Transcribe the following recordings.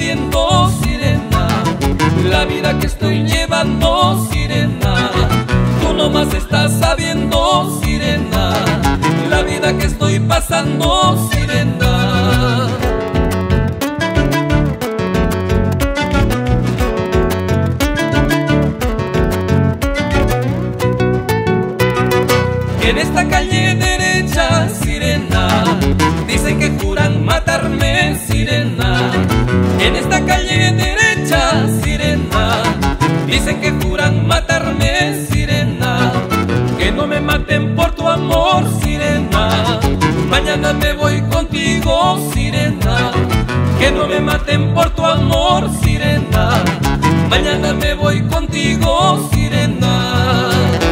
sabiendo, sirena, la vida que estoy llevando, sirena. Tú nomás estás sabiendo, sirena, la vida que estoy pasando, sirena. En esta calle derecha, sirena, dicen que juran matarme, sirena. En esta calle derecha, sirena, dicen que juran matarme, sirena. Que no me maten por tu amor, sirena, mañana me voy contigo, sirena. Que no me maten por tu amor, sirena, mañana me voy contigo, sirena.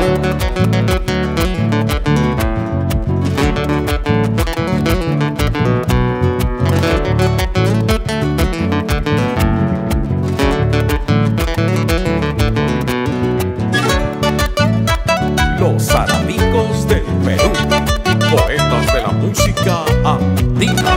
Los Arabicos del Perú, poetas de la música andina.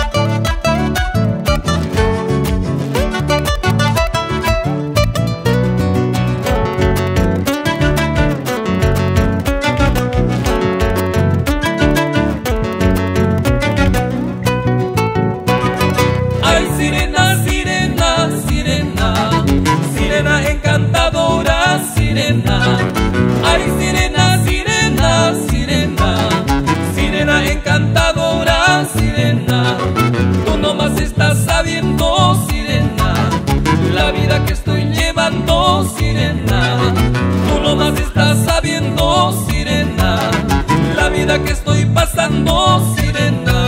Ay, sirena, sirena, sirena, sirena encantadora, sirena. Ay, sirena, sirena, sirena, sirena encantadora, sirena. Tú nomás estás sabiendo, sirena, la vida que estoy llevando, sirena. Tú nomás estás sabiendo, sirena, la vida que estoy pasando, sirena.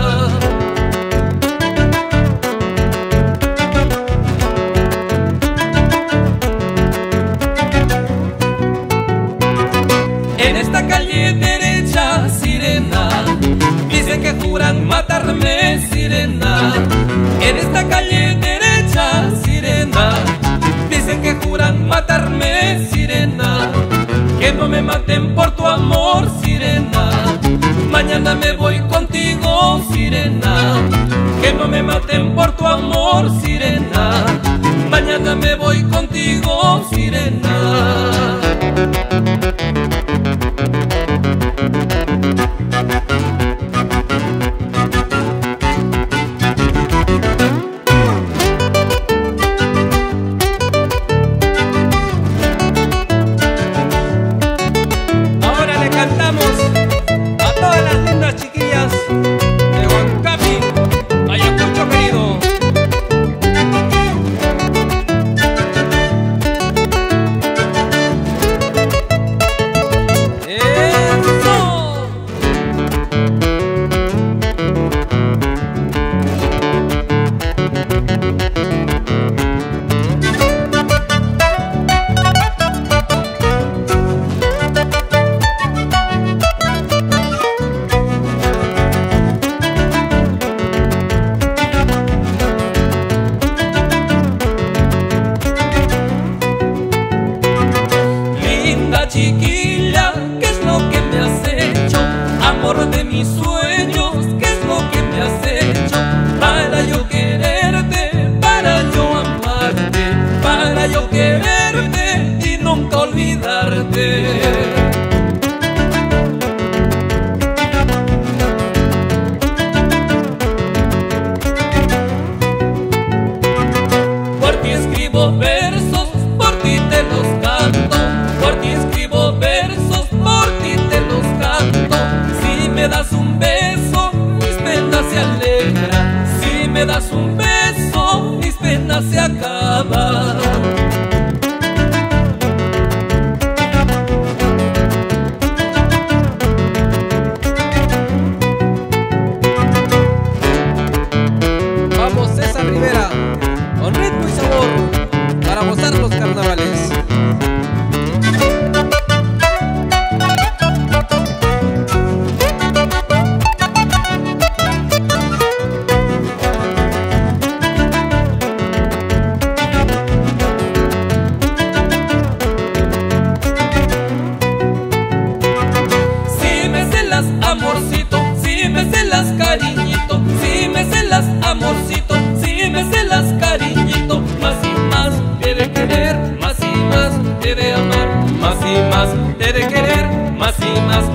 En esta calle derecha, sirena, dicen que juran matarme, sirena. En esta calle derecha, sirena, dicen que juran matarme, sirena. Que no me maten por tu amor, sirena, mañana me voy contigo, sirena. Que no me maten por tu amor, sirena, mañana me voy contigo, sirena. Ahora le cantamos a todas las lindas chiquillas de Huancapi, Ayacucho querido. ¡Eso! Linda chiquilla, ¿qué es lo que me has hecho? Amor de mis sueños, ¿qué es lo que me has hecho? Para yo quererte, para yo amarte, para yo quererte y nunca olvidarte. Por ti escribo versos, por ti te los canto. Por ti escribo versos, por ti te los canto. Si me das un beso, mis penas se alegran. Si me das un beso, mis penas se acaban. Vamos, César Rivera, con ritmo y sabor, para gozar los carnavales. de querer más y más.